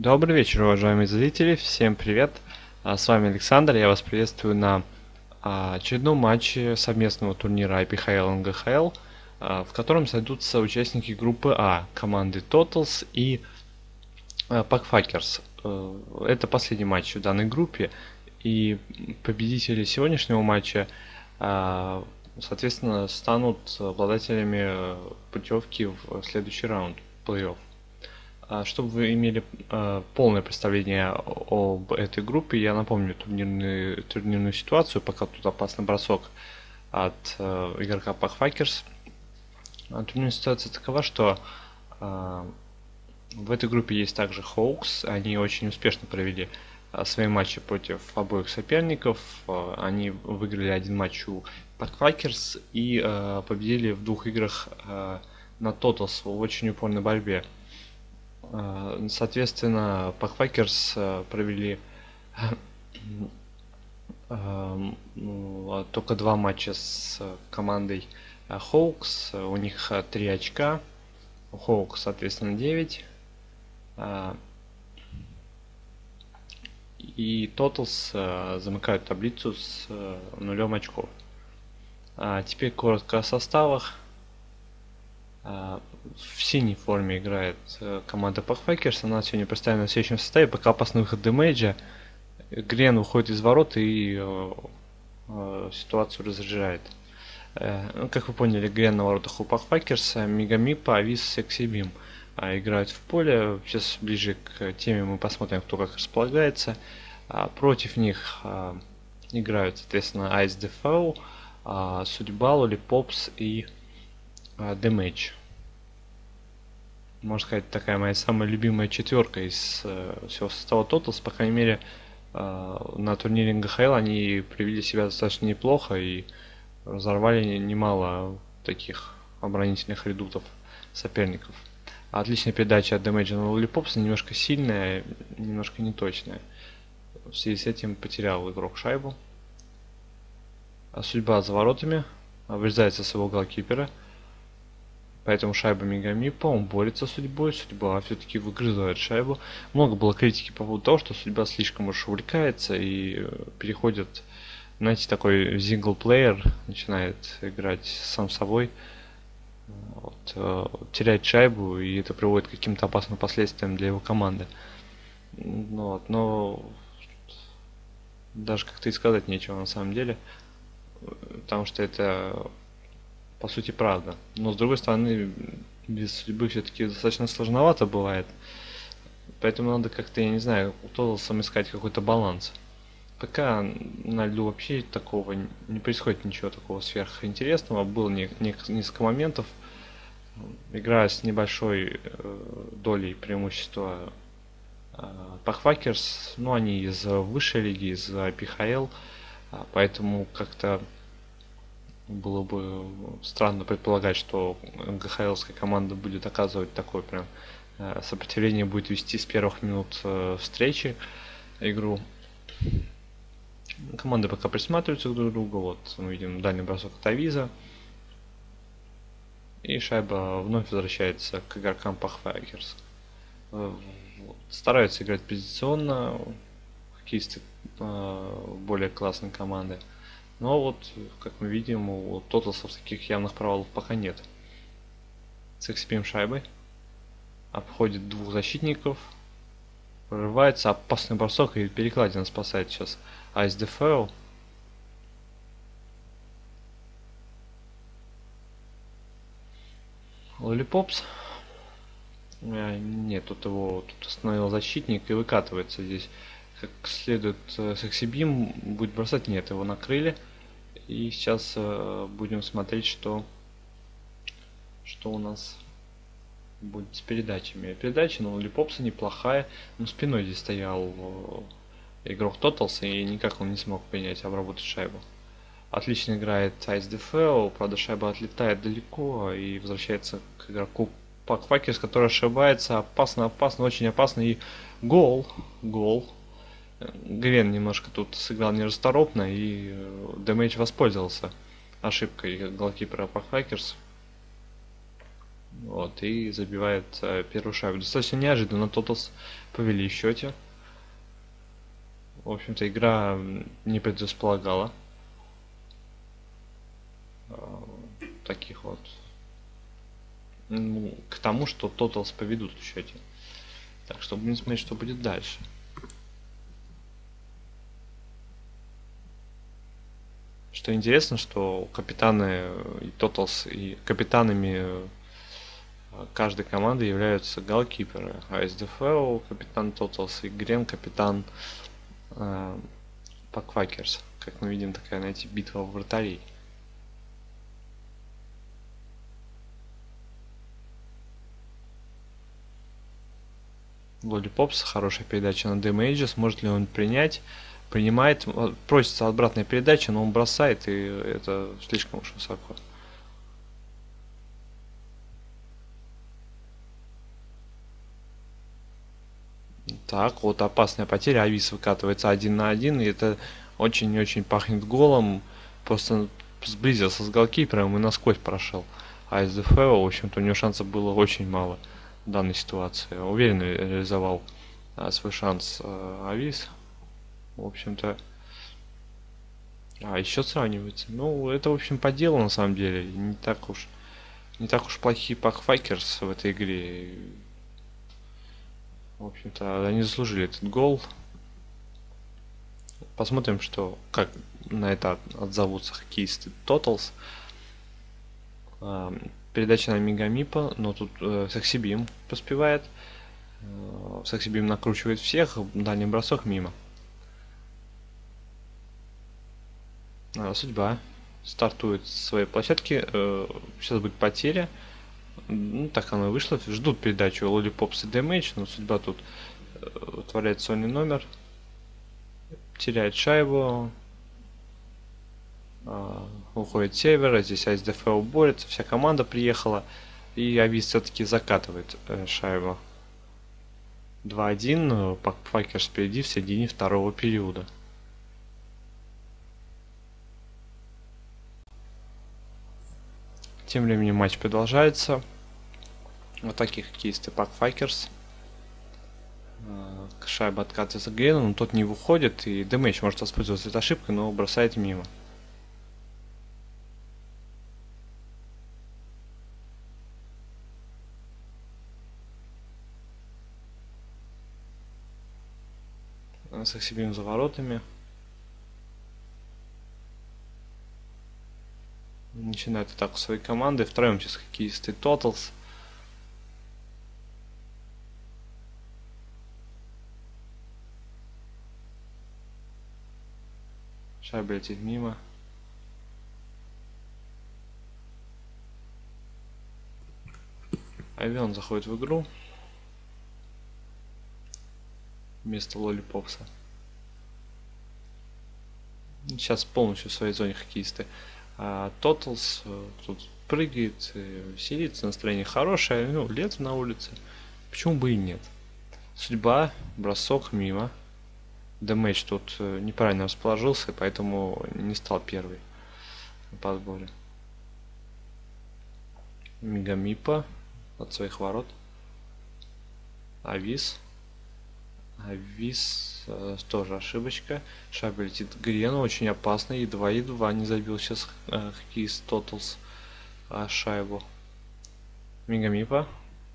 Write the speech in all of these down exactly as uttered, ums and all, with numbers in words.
Добрый вечер, уважаемые зрители, всем привет! А, С вами Александр, я вас приветствую на а, очередном матче совместного турнира ай пи эйч эл эн джи эйч эл, а, в котором сойдутся участники группы А, команды Totals и а, Packfuckers. Э, Это последний матч в данной группе, и победители сегодняшнего матча, а, соответственно, станут обладателями э, путевки в следующий раунд плей-офф. А, Чтобы вы имели а, полное представление об этой группе, я напомню турнирную, турнирную ситуацию, пока тут опасный бросок от э, игрока Packfuckers. А, Турнирная ситуация такова, что а, в этой группе есть также Hawks. Они очень успешно провели а, свои матчи против обоих соперников. А, Они выиграли один матч у Packfuckers и а, победили в двух играх а, на Totals в очень упорной борьбе. А, Соответственно, Packfuckers провели а, ну, а, только два матча с командой а, Hawks. У них а, три очка. У Hawks, соответственно, девять. А, И Totals а, замыкают таблицу с а, нулем очков. А Теперь коротко о составах. А, В синей форме играет э, команда Packfuckers. Она сегодня представлена в следующем составе. Пока опасный выход демейджа. Грен уходит из ворот и э, э, ситуацию разряжает. Э, ну, как вы поняли, Грен на воротах у Packfuckers, Мегамипа, Авис, Сексибим а, играют в поле. Сейчас ближе к теме мы посмотрим, кто как располагается. А, против них а, играют, соответственно, Ice Defo, а, Судьба, Lollipops и а, Damage. Можно сказать, такая моя самая любимая четверка из э, всего состава Totals. По крайней мере, э, на турнире эн джи эйч эл они привели себя достаточно неплохо и разорвали немало таких оборонительных редутов соперников. Отличная передача от Damage на Lollipops, немножко сильная, немножко неточная. В связи с этим потерял игрок шайбу. А Судьба за воротами, врезается с его голкипера. Поэтому шайба Мегамипа, он борется с Судьбой, Судьба все-таки выгрызает шайбу. Много было критики по поводу того, что Судьба слишком уж увлекается и переходит, знаете, такой синглплеер, начинает играть сам собой, вот, э, теряет шайбу, и это приводит к каким-то опасным последствиям для его команды. Вот, но даже как-то и сказать нечего на самом деле, потому что это по сути правда. Но с другой стороны, без судьбы все-таки достаточно сложновато бывает. Поэтому надо как-то, я не знаю, у Totals искать какой-то баланс. Пока на льду вообще такого не происходит, ничего такого сверхинтересного. Было не, не, несколько моментов. Игра с небольшой э, долей преимущества э, Packfuckers. Ну, они из высшей лиги, из ай пи эйч эл. Поэтому как-то было бы странно предполагать, что эн джи эйч эл-ская команда будет оказывать такое прям э, сопротивление, будет вести с первых минут э, встречи игру. Команды пока присматриваются друг к другу. Вот мы видим дальний бросок от Авиза. И шайба вновь возвращается к игрокам Packfuckers. Э, вот. Стараются играть позиционно. Хоккеисты э, более классные команды. Но вот, как мы видим, у Тоталсов таких явных провалов пока нет. Сексипим шайбой. Обходит двух защитников. Прорывается, опасный бросок и перекладина спасает сейчас Ice Defo. Lollipops. Нет, тут его тут остановил защитник и выкатывается здесь. Как следует Сексибим будет бросать, нет, его накрыли. И сейчас э, будем смотреть, что что у нас будет с передачами. Передача на Lollipops неплохая, но спиной здесь стоял э, игрок Totals, и никак он не смог принять, обработать шайбу. Отлично играет Ice Defo, правда шайба отлетает далеко и возвращается к игроку Packfuckers, который ошибается. Опасно, опасно, очень опасно. И гол, гол. Грен немножко тут сыграл нерасторопно, и Damage воспользовался ошибкой голкипера Packfuckers. Вот, и забивает э, первую шайбу. Достаточно неожиданно Тоталс повели в счете. В общем-то, игра не предрасполагала э, таких вот, ну, к тому, что Тоталс поведут в счете. Так что будем смотреть, что будет дальше. Что интересно, что капитаны и Тоталс, и капитанами каждой команды являются голкиперы. АСДФЛ капитан Тоталс и Грен капитан э, Паквакерс. Как мы видим, такая, знаете, битва вратарей. Лолипопс, хорошая передача на Дэмэйджа. Сможет ли он принять? Принимает. Просится обратная передача, но он бросает, и это слишком уж высоко. Так, вот опасная потеря. Авис выкатывается один на один, и это очень-очень пахнет голом. Просто сблизился с голкипером и насквозь прошел. А СДФ, в общем-то, у него шансов было очень мало в данной ситуации. Уверенно реализовал а, свой шанс а, Авис. В общем-то, а еще сравнивается. Ну, это, в общем, по делу на самом деле. Не так уж не так уж плохие пакфакерс в этой игре. В общем-то, они заслужили этот гол. Посмотрим, что как на это отзовутся хоккеисты Totals. Передача на Мегамипа, но тут э, Саксибим поспевает. Э, Саксибим накручивает всех, дальний бросок мимо. Э, судьба стартует с своей площадки. Э, сейчас будет потеря. Ну, так оно и вышло. Ждут передачу Лолипопс и Damage, но судьба тут э, творяет сольный номер. Теряет шайбу. Э, уходит север. Здесь АСДФЛ борется. Вся команда приехала. И Авис все-таки закатывает э, шайбу. два один. Пакфакерс впереди в середине второго периода. Тем временем матч продолжается. Вот таких хоккеисты Пакфакерс. Шайба откатывается к Грену, но тот не выходит, и Дэмэйдж может воспользоваться этой ошибкой, но бросает мимо. Саксибим за воротами. Начинает атаку своей команды. Втроем сейчас хоккеисты Totals. Шайба летит мимо. Авион заходит в игру. Вместо Лолипопса. Сейчас полностью в своей зоне хоккеисты. А Totals тут прыгает, веселится, настроение хорошее. Ну, лето на улице. Почему бы и нет? Судьба, бросок мимо. Дэмэдж тут неправильно расположился, поэтому не стал первый по сборе. Мегамипа от своих ворот. Авис. Авис э, тоже ошибочка. Шайба летит к Грену, очень опасно. Едва-едва не забил сейчас э, хоккеист Totals э, шайбу. Мегамипа.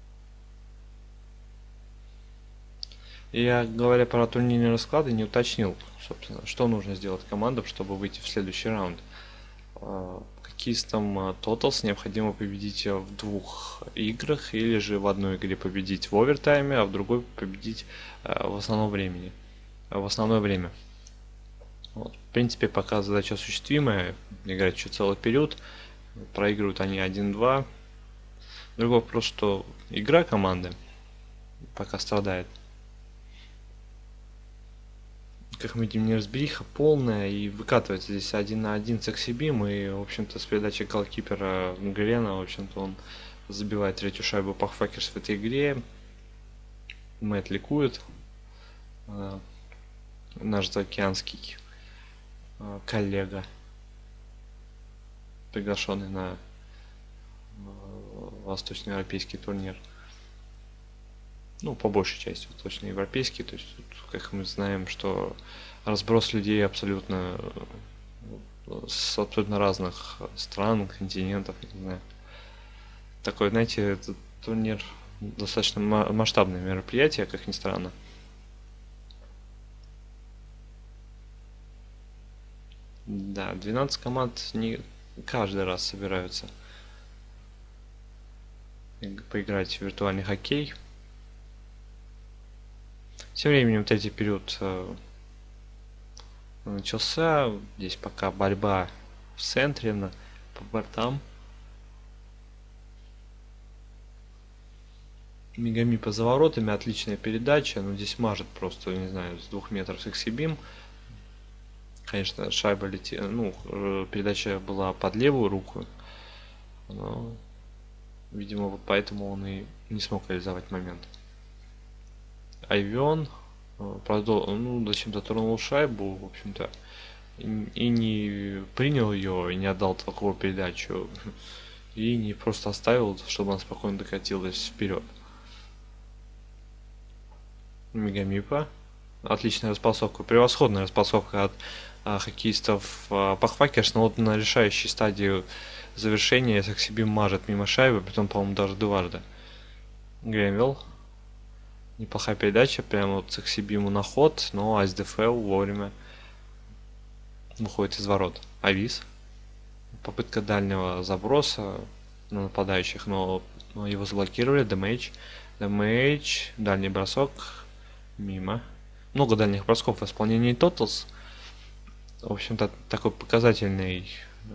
Я, говоря про турнирные расклады, не уточнил, собственно, что нужно сделать командам, чтобы выйти в следующий раунд. Хоккеистам Totals необходимо победить в двух играх, или же в одной игре победить в овертайме, а в другой победить в основном времени. В основное время. Вот. В принципе, пока задача осуществимая, играть еще целый период, проигрывают они один-два. Другой вопрос, что игра команды пока страдает. Как мы видим, неразбериха полная, и выкатывается здесь один на один Саксибим, и, в общем-то, с передачи голкипера Грена, в общем-то, он забивает третью шайбу Пакфакерс в этой игре. Мэтт ликует. Наш заокеанский коллега, приглашенный на восточноевропейский турнир. Ну, по большей части восточноевропейский. То есть, как мы знаем, что разброс людей абсолютно с абсолютно разных стран, континентов, не знаю. Такой, знаете, этот турнир достаточно масштабное мероприятие, как ни странно. Да, двенадцать команд не каждый раз собираются поиграть в виртуальный хоккей. Тем временем третий период э, начался. Здесь пока борьба в центре, на, по бортам. Мегамипа за воротами, отличная передача, но здесь мажет просто, не знаю, с двух метров с Эксибим. Конечно, шайба летела, ну, передача была под левую руку, но, видимо, вот поэтому он и не смог реализовать момент. Айвен продол... ну, зачем-то тронул шайбу, в общем-то, и не принял ее, и не отдал такую передачу, и не просто оставил, чтобы она спокойно докатилась вперед. Мегамипа. Отличная распасовка, превосходная распасовка от а, хоккеистов а, Пахфакерс, но вот на решающей стадии завершения Саксибим мажет мимо шайбы, притом, по-моему, даже дважды. Гренвилл. Неплохая передача, прямо вот Саксибиму на ход, но АСДФЛ вовремя выходит из ворот. Авис. Попытка дальнего заброса на нападающих, но его заблокировали. Дэмэдж. Дэмэдж. Дальний бросок. Мимо. Много дальних бросков в исполнении Totals. В общем-то, такой показательный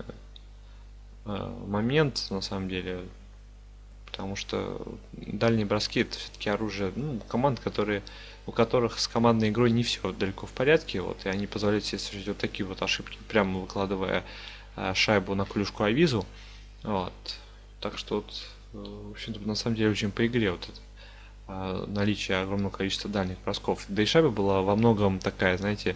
э, момент, на самом деле. Потому что дальние броски — это все-таки оружие, ну, команд, которые, у которых с командной игрой не все далеко в порядке. Вот, и они позволяют себе совершить вот такие вот ошибки, прямо выкладывая э, шайбу на клюшку Авизу. Вот. Так что, вот, в общем-то, на самом деле очень по игре вот это. Наличие огромного количества дальних бросков. Да и шайба была во многом такая, знаете,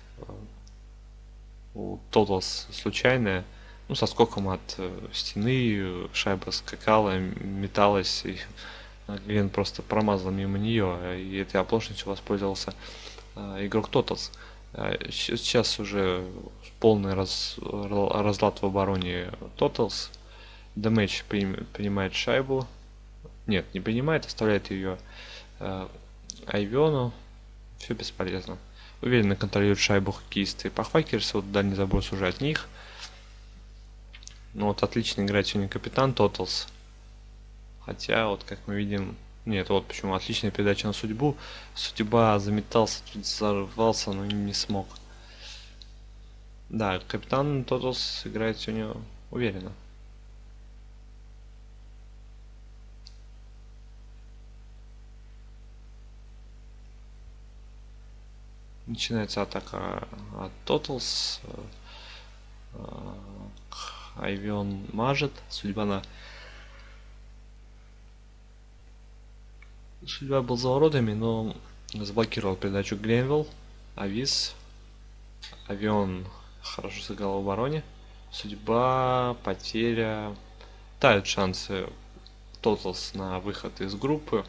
у Totals случайная. Ну, со скоком от стены шайба скакала, металась, и Глен просто промазал мимо нее, и этой оплошностью воспользовался игрок Totals. Сейчас уже полный раз, разлад в обороне Totals. Дэмэдж принимает шайбу. Нет, не принимает, оставляет ее э, Айвену. Все бесполезно. Уверенно контролирует шайбу хоккеисты Пахфакерс. Вот дальний заброс уже от них. Ну вот отлично играет сегодня капитан Totals. Хотя, вот как мы видим... Нет, вот почему отличная передача на судьбу. Судьба заметался, тут взорвался, но не смог. Да, капитан Totals играет сегодня уверенно. Начинается атака от Totals. Айвен мажет. Судьба на... Судьба был за воротами, но заблокировал передачу Гренвилл. Авис. Айвен хорошо сыграл в обороне. Судьба, потеря. Тают шансы Totals на выход из группы.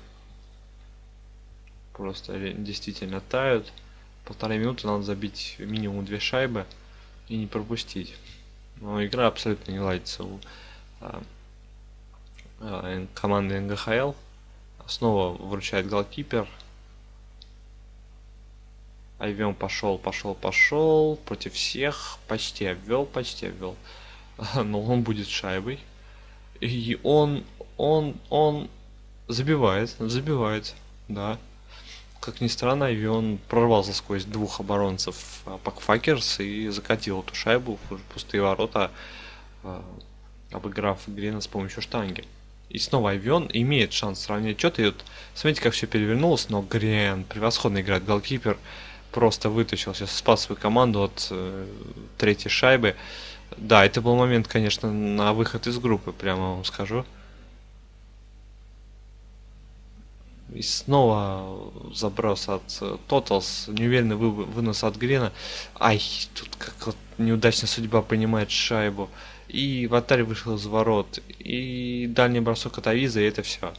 Просто действительно тают. Полторы минуты надо забить минимум две шайбы и не пропустить. Но игра абсолютно не ладится у а, а, команды эн гэ ха эл. Снова выручает голкипер. Айвен пошел, пошел, пошел. Против всех. Почти обвел, почти обвел. Но он будет шайбой. И он, он, он забивает, забивает, да. Как ни странно, Айвен прорвался сквозь двух оборонцев Пакфакерс и закатил эту шайбу в пустые ворота, обыграв Грена с помощью штанги. И снова Айвен имеет шанс сравнять счет. И вот смотрите, как все перевернулось, но Грен превосходно играет. Голкипер просто вытащил, сейчас спас свою команду от э, третьей шайбы. Да, это был момент, конечно, на выход из группы, прямо вам скажу. И снова заброс от Totals, неуверенный вынос от Грена. Ай, тут как вот неудачная судьба принимает шайбу. И вратарь вышел из ворот. И дальний бросок от Авиза, и это все.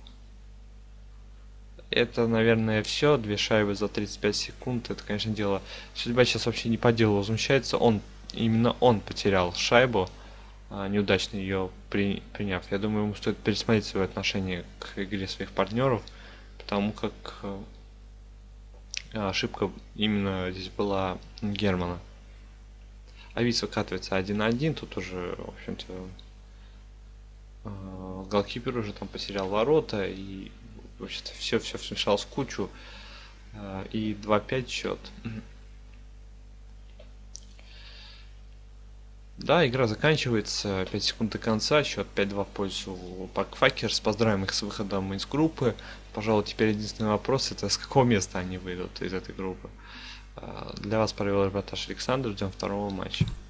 Это, наверное, все. Две шайбы за тридцать пять секунд. Это, конечно, дело. Судьба сейчас вообще не по делу возмущается. Он, именно он потерял шайбу, неудачно ее при, приняв. Я думаю, ему стоит пересмотреть свое отношение к игре своих партнеров, потому как ошибка именно здесь была Германа. Авис выкатывается один один. Тут уже, в общем-то, голкипер уже там потерял ворота, и вообще-то все, все смешалось в кучу. И два пять счет. Да, игра заканчивается, пять секунд до конца, счет пять-два в пользу Пакфакерс. Поздравим их с выходом из группы. Пожалуй, теперь единственный вопрос — это с какого места они выйдут из этой группы. Для вас провел репортаж Александр, ждем второго матча.